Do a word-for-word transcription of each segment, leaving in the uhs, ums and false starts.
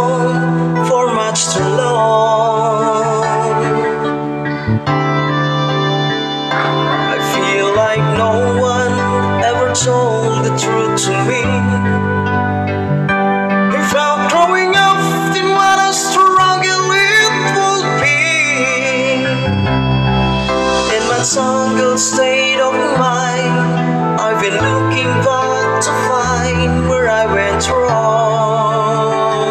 on for much too long. I feel like no one ever told the truth to me. Without growing up in what a struggle it would be. In my tangled state of mind, I've been looking but to find where I went wrong.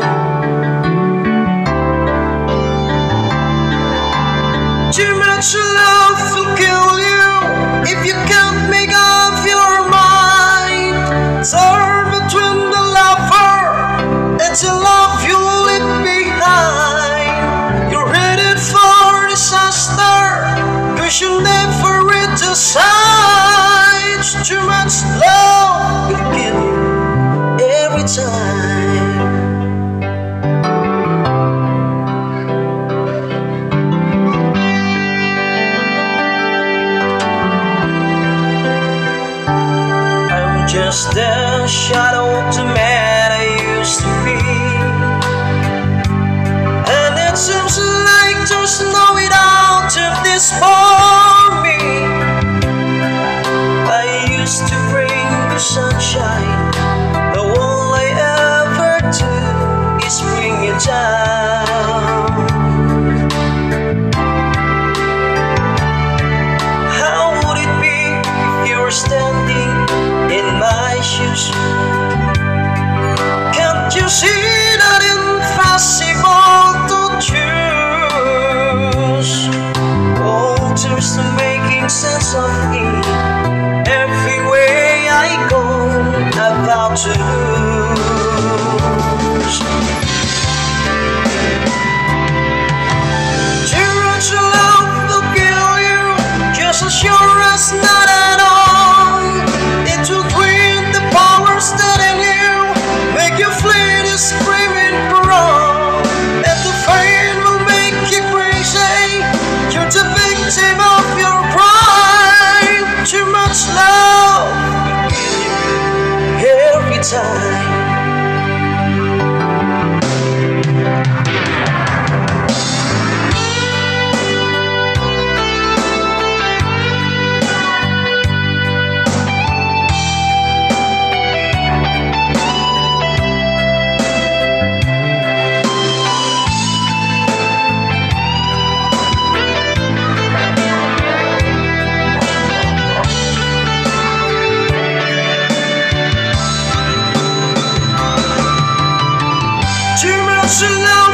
Too much love will kill you if you can't make up your mind. Torn between the lover and the love you leave behind. You're headed for disaster, cause you never read the signs. Too much love will kill you every time. I'm just the shadow of the man I used to be, and it seems like there's no way out of this for me. I used to bring the sunshine, but all I ever do is bring it down. How would it be if you were standing in my shoes? Can't you see that impossible to choose? Oh, there's no making sense of it. Every way I go, I'm about to lose. Too much love will kill you, just as sure as not at all. It will drain the powers that in you, make you flee the screaming groan, and the pain will make you crazy. You're the victim of your pride. Too much love will kill you every time. Too much love